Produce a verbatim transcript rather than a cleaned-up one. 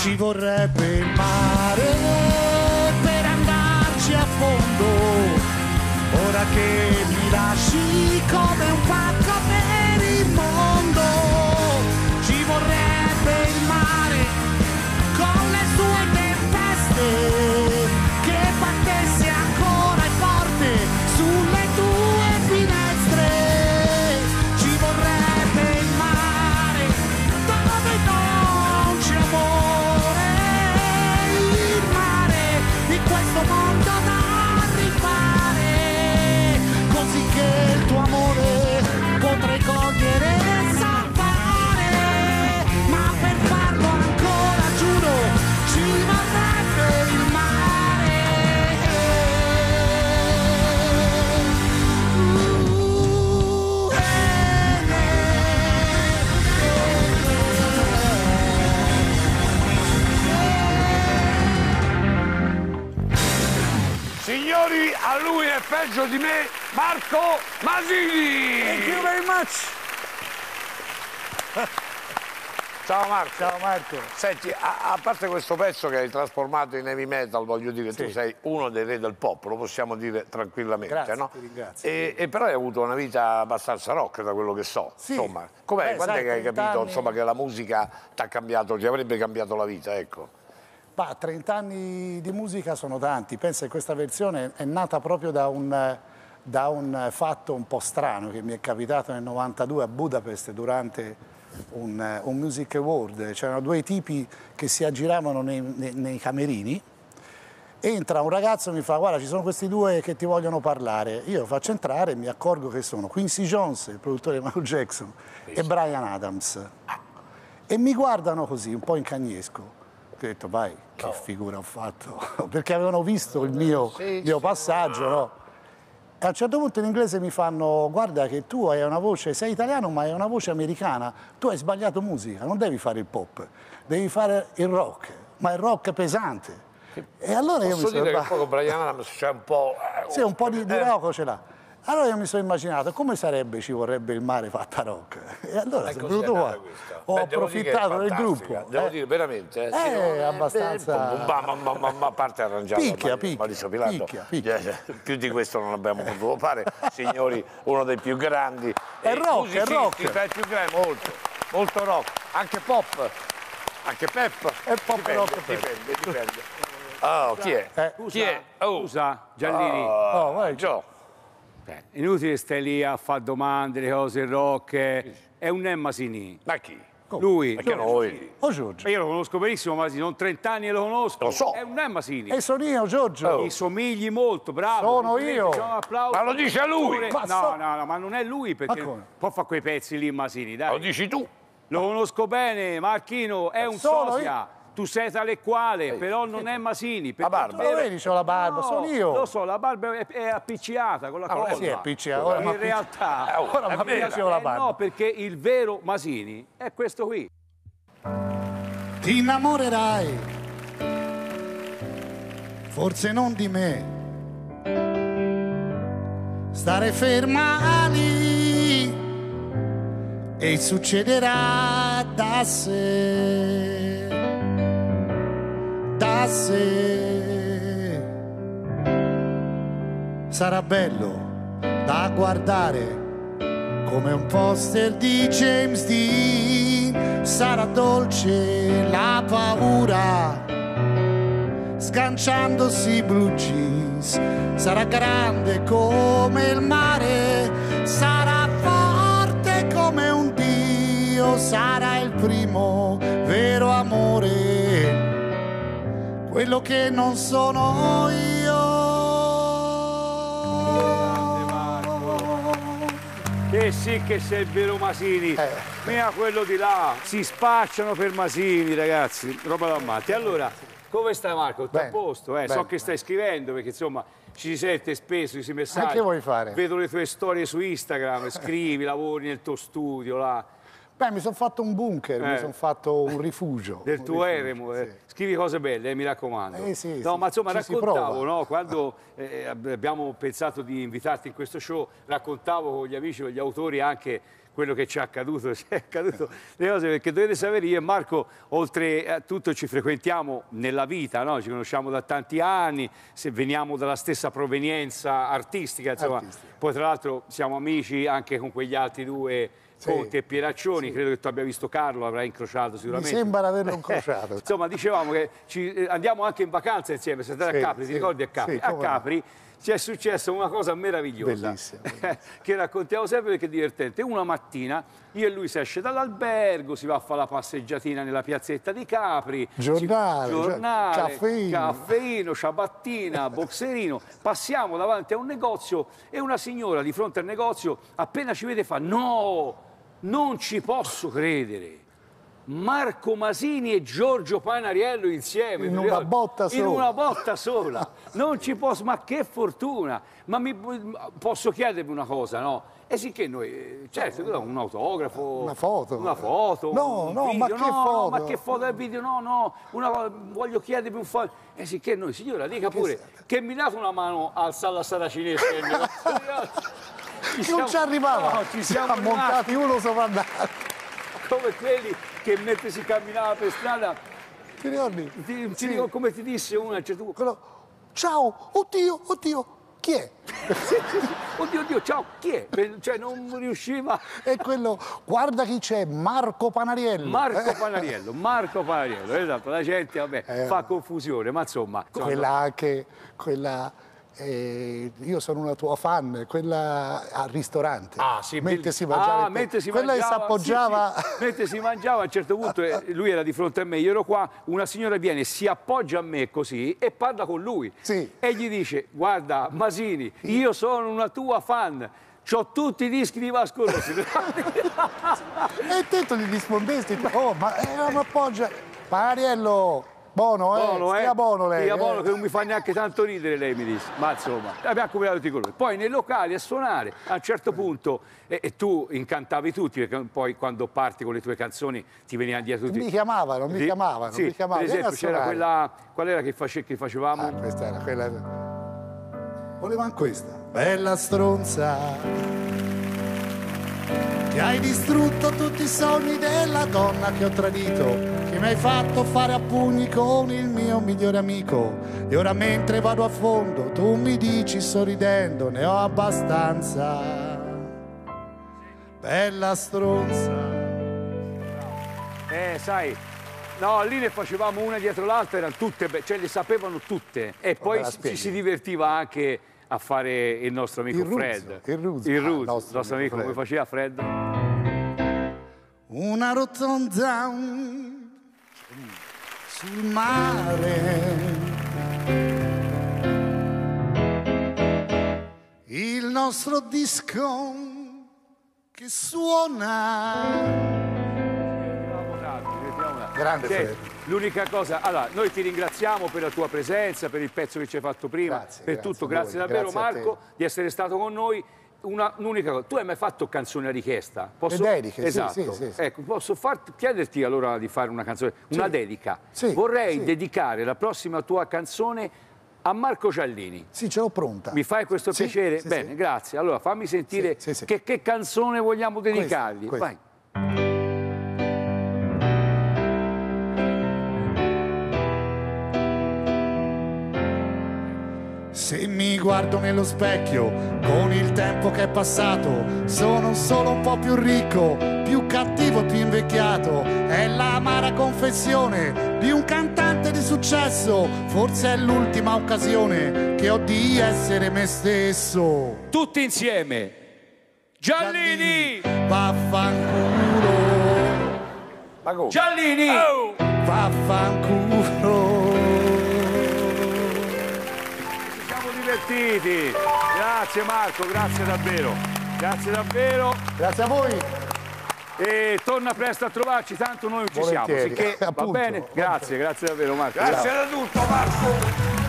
ci vorrebbe il mare per andarci a fondo, ora che mi lasci come un pacco per il mondo. Ci vorrebbe il mare con le sue tempeste, che battesse ancora forte sulle tue finestre. Ci vorrebbe il mare dove non c'è amore, il mare di questo mondo da rifare, così che il tuo amore potrei cogliere e salvare, ma per farlo ancora giuro ci vorrebbe il mare. Uh, eh, Signori, a lui è peggio di me, Marco Masini! Thank you very much. Ciao Marco. Ciao Marco. Senti, a, a parte questo pezzo che hai trasformato in heavy metal, voglio dire, Sì. tu sei uno dei re del pop, lo possiamo dire tranquillamente, Grazie, no? ti ringrazio. E, e però hai avuto una vita abbastanza rock, da quello che so. Sì. Insomma, com'è? Beh, Quando sai, è che hai trenta capito anni- insomma, che la musica ti ha cambiato, ti avrebbe cambiato la vita, ecco? Ma trenta anni di musica sono tanti. Pensa che questa versione è nata proprio da un, da un fatto un po' strano che mi è capitato nel novantadue a Budapest durante un, un Music Award. C'erano due tipi che si aggiravano nei, nei, nei camerini. Entra un ragazzo e mi fa: guarda, ci sono questi due che ti vogliono parlare. Io faccio entrare e mi accorgo che sono Quincy Jones, il produttore di Michael Jackson, e Bryan Adams. E mi guardano così, un po' in cagnesco. Ho detto, vai, che figura ho fatto, perché avevano visto il mio, Sì, mio sì. passaggio, no? E a un certo punto in inglese mi fanno: guarda che tu hai una voce, sei italiano ma hai una voce americana, tu hai sbagliato musica, non devi fare il pop, devi fare il rock, ma il rock pesante. E allora io Posso mi sono... dire che poi con Bryan Adams c'è un po'... eh, Sì, un po' di, di eh, rock ce l'ha. Allora io mi sono immaginato come sarebbe Ci vorrebbe il mare fatta rock. E allora e sono così è venuto nata qua. questa. Ho Beh, devo dire che è approfittato del fantastica, gruppo. Devo eh. dire veramente. Eh, sì, Eh, no, abbastanza- eh, ma, ma, ma, ma, ma a parte arrangiato Picchia, da picchia, Maurizio Pilato, picchia, picchia. eh, eh, più di questo non abbiamo potuto fare, signori, uno dei più grandi. È eh, rock, musicisti, è rock. tra i più grandi, molto, molto rock, anche pop, anche pep. È pop, dipende, rock, pep. dipende, dipende. Oh, chi è? Eh. Chi è? Oh, Scusa, Giannini, oh, Oh, vai. Gio. eh, inutile stai lì a fare domande, le cose rock. eh. È un Ned Masini. Ma chi? Lui. Perché noi? Oh Giorgio. Io lo conosco benissimo, Masini, sono trent'anni e lo conosco. Lo so. È un Ned Masini. E sono io, Giorgio. Oh. Gli somigli molto, bravo. Sono complimenti, io. facciamo un applauso. Ma lo dice a lui. Pure- Ma No, so- no, no, ma non è lui perché Ma come? può fare quei pezzi lì, Masini, dai. Lo dici tu? Lo conosco bene, Marchino, è un Sono sosia. Tu sei tale quale, però non è Masini. perché barba. tu- Lo vedi, c'ho la barba, No, sono io. Lo so, la barba è, è appicciata con la Ah, colla. sì, è appiccicata, ora In m'appicci- realtà, Eh, oh, Ora è mi vera. piace la eh, barba. no, perché il vero Masini è questo qui. Ti innamorerai, forse non di me. Stare ferma lì e succederà da sé, da sé. Sarà bello da guardare come un poster di James Dean, sarà dolce la paura sganciandosi i blue jeans, sarà grande come il mare, sarà forte come un dio, sarà il primo vero amore, quello che non sono io. E sì che sei il vero Masini, Eh. mia quello di là, si spacciano per Masini ragazzi, roba da matti. Allora, come stai Marco? Tutto a Bene, posto? Eh? So bene. che stai scrivendo perché insomma ci si sente spesso questi messaggi. Che vuoi fare? Vedo le tue storie su Instagram, scrivi, lavori nel tuo studio là, Beh, mi sono fatto un bunker, Eh. mi sono fatto un rifugio. del un tuo rifugio, eremo. eh. sì. Scrivi cose belle, eh, mi raccomando. Eh, sì, no, sì, ma insomma ci si raccontavo, prova. no, quando eh, ab- abbiamo pensato di invitarti in questo show, raccontavo con gli amici, con gli autori anche quello che ci è accaduto, ci è accaduto le cose, perché dovete sapere, io e Marco, oltre a tutto, ci frequentiamo nella vita, no? Ci conosciamo da tanti anni, se veniamo dalla stessa provenienza artistica, insomma. Artistica. Poi tra l'altro siamo amici anche con quegli altri due, sì, Conte e Pieraccioni, sì. Credo che tu abbia visto Carlo, l'avrai incrociato sicuramente. Mi sembra averlo incrociato. Insomma, dicevamo che ci, andiamo anche in vacanza insieme, siete andati sì, a Capri, sì, ti ricordi a Capri? Sì, a Capri no. Ci è successa una cosa meravigliosa, bellissima, bellissima. Che raccontiamo sempre perché è divertente. Una mattina io e lui si esce dall'albergo, si va a fare la passeggiatina nella piazzetta di Capri, giornale, ci, giornale caffeino, caffeino, ciabattina, boxerino, passiamo davanti a un negozio e una signora di fronte al negozio appena ci vede fa: no, non ci posso credere. Marco Masini e Giorgio Panariello insieme in una botta sola, in una botta sola. Non ci posso, ma che fortuna! Ma mi, posso chiedervi una cosa, no? E sì che noi, certo, un autografo, una foto, una foto, no, un no, video, ma che no, foto? ma che foto del video, no, no, una, voglio chiedervi un foto. E sì che noi, signora, dica pure che, che mi date una mano al Sala Saracinese. Ci non ci arrivava, no, ci siamo montati uno sopra l'altro. Come quelli che mentre si camminava per strada, ti ricordi? Ti, ti sì. dico, come ti disse una a un certo punto, ciao, oddio, oddio, chi è? oddio, oddio, ciao, chi è? Cioè non riusciva. E quello, guarda chi c'è, Marco Panariello. Marco eh? Panariello, Marco Panariello, esatto, la gente vabbè, eh, fa confusione, ma insomma. Quella anche, quella... Eh, io sono una tua fan, quella al ristorante, ah, sì, mentre si mangiava, ah, mentre si quella mangiava, che si appoggiava, sì, sì. Mentre si mangiava a un certo punto lui era di fronte a me, io ero qua, una signora viene, si appoggia a me così e parla con lui, sì. E gli dice: guarda Masini, io sono una tua fan, c'ho tutti i dischi di Vasco Rossi. E te tu gli rispondesti: oh, ma eh, mi appoggia Panariello. Buono, eh? Buono, stia eh? buono lei. Stia eh? buono, che non mi fa neanche tanto ridere, lei mi disse. Ma insomma, abbiamo combinato tutti i colori. Poi nei locali a suonare, a un certo punto, e, e tu incantavi tutti, perché poi quando parti con le tue canzoni ti venivano dietro tutti. Mi chiamavano, mi sì? chiamavano, sì. mi chiamavano. Per esempio c'era quella, qual era che, face, che facevamo? Ah, questa era quella... Volevamo questa. Bella stronza, che hai distrutto tutti i sogni della donna che ho tradito, che mi hai fatto fare a pugni con il mio migliore amico, e ora mentre vado a fondo tu mi dici sorridendo: ne ho abbastanza. Bella stronza. Eh, sai, no, lì ne facevamo una dietro l'altra, erano tutte, cioè le sapevano tutte, e poi ci si divertiva anche a fare il nostro amico il Fred. Ruzzo, il Ruzzo, il, ah, Ruzzo, il nostro, nostro amico, Fred. Come faceva Fred? Una rotonda sul mare, il nostro disco che suona. Grande Fred. L'unica cosa, allora, noi ti ringraziamo per la tua presenza, per il pezzo che ci hai fatto prima, grazie, per grazie tutto, grazie voi, davvero grazie Marco di essere stato con noi. Un'unica cosa, tu hai mai fatto canzone a richiesta? Posso... Le dediche, esatto. sì, sì, sì. Ecco, posso farti, chiederti allora di fare una canzone, una sì. dedica. Sì, Vorrei sì. dedicare la prossima tua canzone a Marco Ciallini. Sì, ce l'ho pronta. Mi fai questo sì, piacere? Sì, Bene, sì. grazie. Allora fammi sentire sì, sì, sì. Che, che canzone vogliamo dedicargli. Questa, Vai. Se mi guardo nello specchio, con il tempo che è passato, sono solo un po' più ricco, più cattivo, più invecchiato. È l'amara confessione di un cantante di successo. Forse è l'ultima occasione che ho di essere me stesso. Tutti insieme. Giallini! Giallini, vaffanculo. Ma come? Giallini! Oh! Vaffanculo. Divertiti. Grazie Marco, grazie davvero. Grazie davvero. Grazie a voi. E torna presto a trovarci, tanto noi non ci Volentieri. siamo. Sicché, va Appunto. bene? Grazie, grazie davvero Marco. Grazie da tutto Marco.